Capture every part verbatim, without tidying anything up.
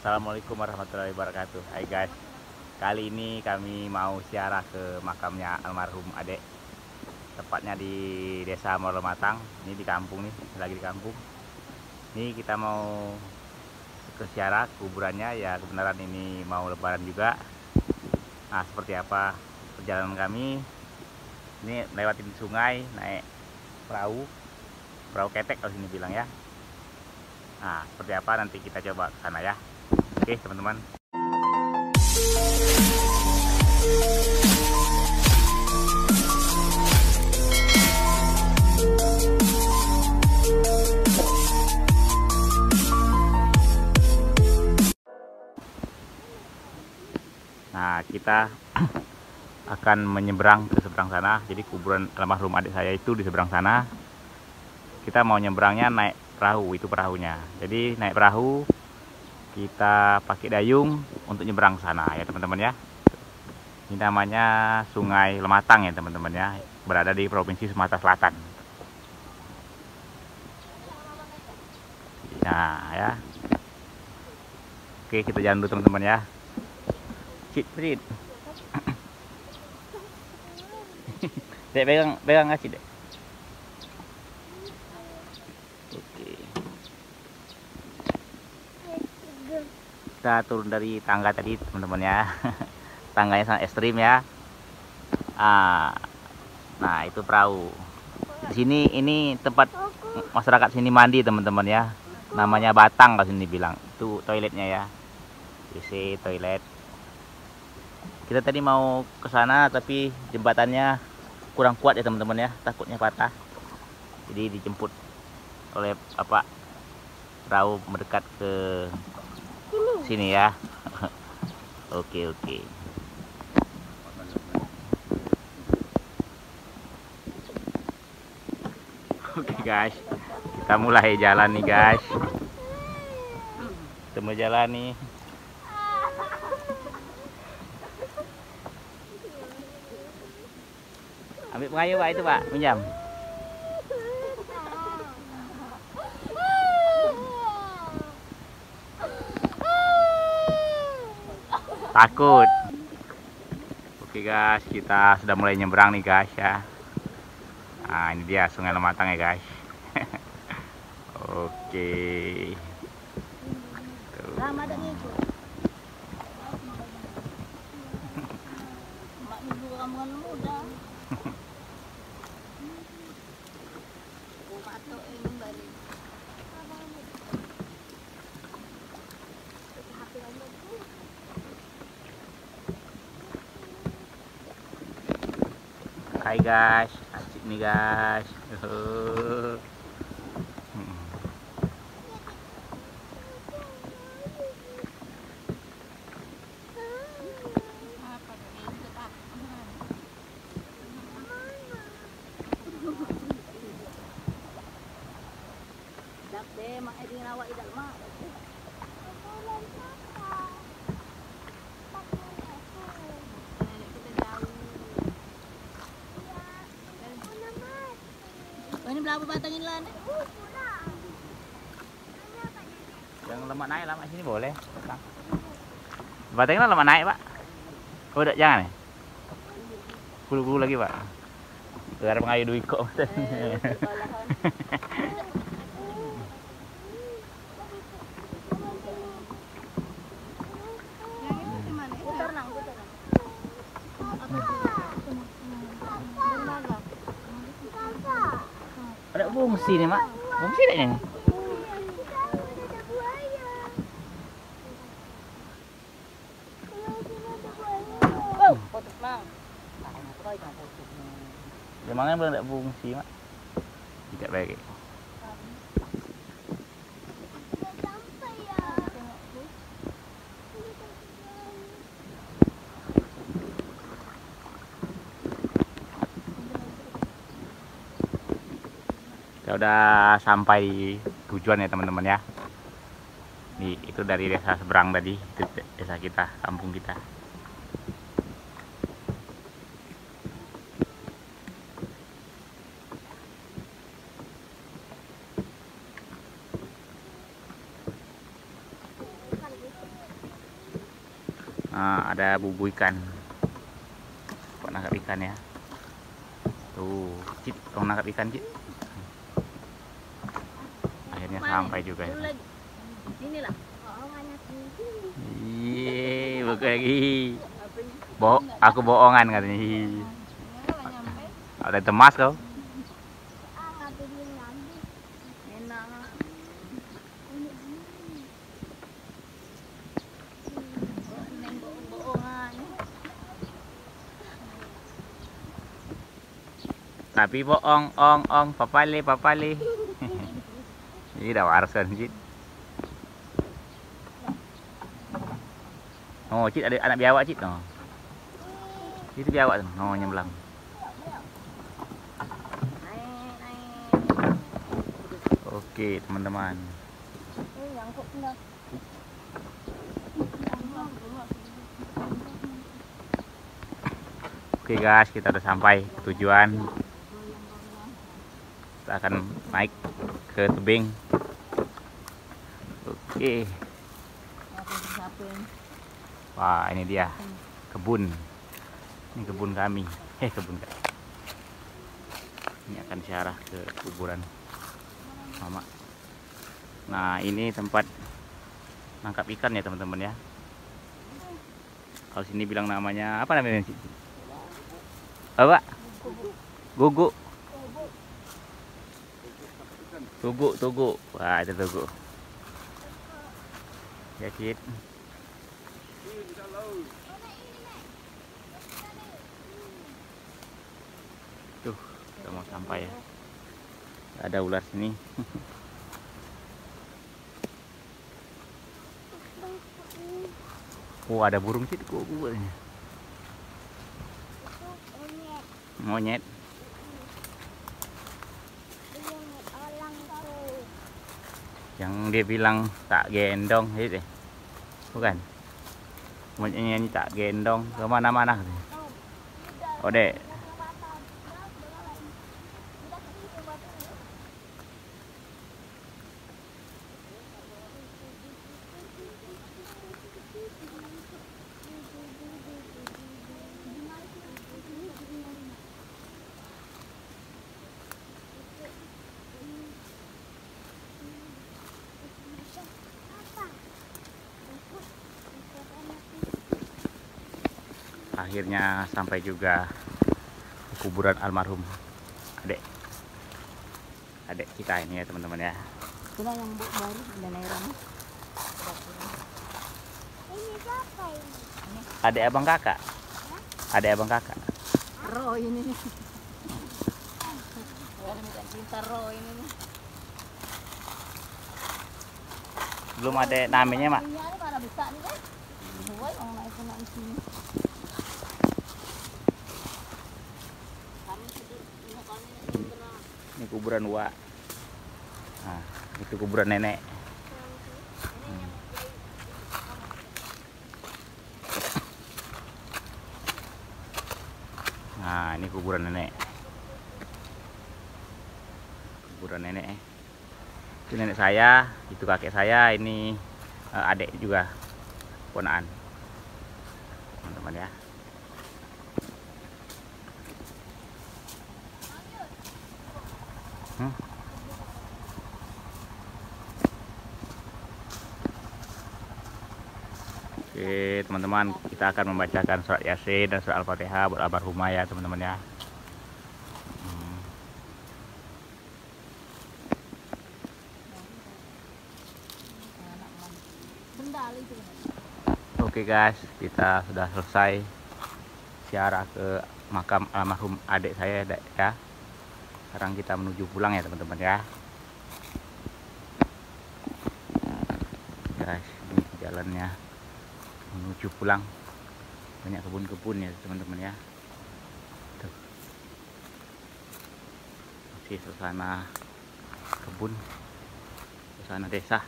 Assalamualaikum warahmatullahi wabarakatuh. Hai guys, kali ini kami mau ziarah ke makamnya almarhum adek, tepatnya di desa Morlomatang. Ini di kampung nih, lagi di kampung. Ini kita mau ke ziarah kuburannya, ya kebenaran ini mau lebaran juga. Nah, seperti apa perjalanan kami? Ini lewatin sungai, naik perahu, perahu ketek kalau sini bilang ya. Nah, seperti apa nanti kita coba ke sana ya. Oke, teman-teman. Nah, kita akan menyeberang ke seberang sana. Jadi kuburan almarhum adik saya itu di seberang sana. Kita mau nyebrangnya naik perahu, itu perahunya. Jadi naik perahu, kita pakai dayung untuk nyebrang sana ya teman-teman ya. Ini namanya Sungai Lematang ya teman-teman ya, berada di Provinsi Sumatera Selatan. Nah ya, oke kita jalan dulu teman-teman ya. Cit, cit. Dek pegang, pegang ngasih dek. Kita turun dari tangga tadi teman-teman ya. Tangganya sangat ekstrim ya. Ah, nah itu perahu. Di sini ini tempat masyarakat sini mandi teman-teman ya. Namanya Batang kalau sini bilang. Itu toiletnya ya. W C, toilet. Kita tadi mau ke sana tapi jembatannya kurang kuat ya teman-teman ya. Takutnya patah. Jadi dijemput oleh apa perahu mendekat ke sini ya. Oke oke. Oke guys, kita mulai jalan nih guys. Kita mau jalan nih. Ambil pengayuh pak itu pak, pinjam. Takut. Oke guys, kita sudah mulai nyebrang nih guys ya. Nah ini dia Sungai Lematang ya guys. Oke. Hai guys, asik nih guys. Uh. Ini berapa batangin lan? Yang lemak naik lama sini boleh. Batangnya lemak naik pak. Oh udah jangan ya. Bulu-bulu lagi pak. Biar pengayuh duit kok. Ada fungsi nih mak, fungsi tak ini? Memangnya belum ada fungsi mak? Tidak baik. Kita udah sampai di tujuan ya teman-teman ya. Nih, itu dari desa seberang tadi, itu desa kita, kampung kita. Nah, ada bubu ikan. Buat nangkap ikan ya. Tuh, Cit, kamu nangkap ikan, Cit. Akhirnya sampai juga ya. Sini lah. Iya, bukan lagi. Bo aku bohongan katanya. Ada temas kau. Tapi bohong, ong, ong, papale, papale. Ini dah warasan, Cit. Oh, Cit ada anak biawak, Cit. Oh. Itu biawak tuh. Oh, nyemblang. Oke, teman-teman. Oke guys, kita udah sampai ke tujuan. Kita akan naik ke tebing. Oke. Wah, ini dia kebun. Ini kebun kami. Eh, kebun kami. Ini akan siarah ke kuburan Mama. Nah, ini tempat nangkap ikan ya teman-teman ya. Kalau sini bilang namanya apa namanya? Apa? Gugu. Tugu, tugu. Wah, itu tugu. Ya, Cit. Tuh, kita mau sampai ya. Ada ular sini. Oh, ada burung, Cit. Gugunya. Monyet. Yang dia bilang tak gendong itu, bukan? Monyetnya ini tak gendong kemana-mana. Oh dek. Akhirnya sampai juga kuburan almarhum adek adek kita ini ya teman-teman ya. Itulah yang baru dan airan. Ini siapa ini? Adek abang kakak. Adek abang kakak. Ro ini nih. Orang minta cinta Ro ini nih. Belum ada namanya, Mak. Ini ada mana besar nih kan? Woi, orang naik kena di sini. Ini kuburan Wak. Nah, itu kuburan nenek. Hmm. Nah, ini kuburan nenek. Kuburan nenek. Itu nenek saya, itu kakek saya, ini uh, adik juga, ponaan. Teman-teman ya. Hmm. Oke teman-teman, kita akan membacakan surat Yasin dan surat Al-Fatihah buat almarhumah ya teman-teman ya. Hmm. Oke guys, kita sudah selesai ziarah ke makam almarhum adik saya ya. Sekarang kita menuju pulang ya teman-teman ya. Guys, ini jalannya menuju pulang. Banyak kebun-kebun ya teman-teman ya. Tuh. Masih suasana kebun, suasana desa.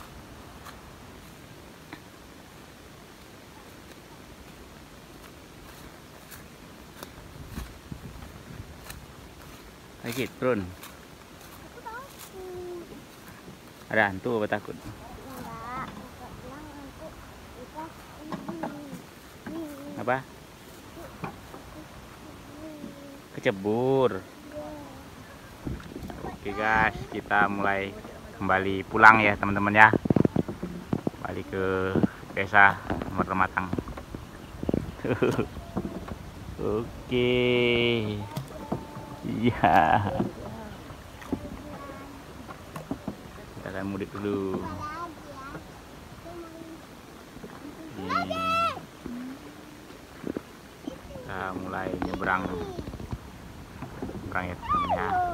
Lagi turun. Aku takut. Ada hantu apa takut? Enggak, aku bilang untuk kita ini. Apa? Kecebur. Oke guys, kita mulai kembali pulang ya teman-teman ya. Kembali ke desa Mermatang. Oke. Iya. Kita akan mudik dulu. Ini. Kita mulai nyebrang. Nyebrang ya teman-teman ya.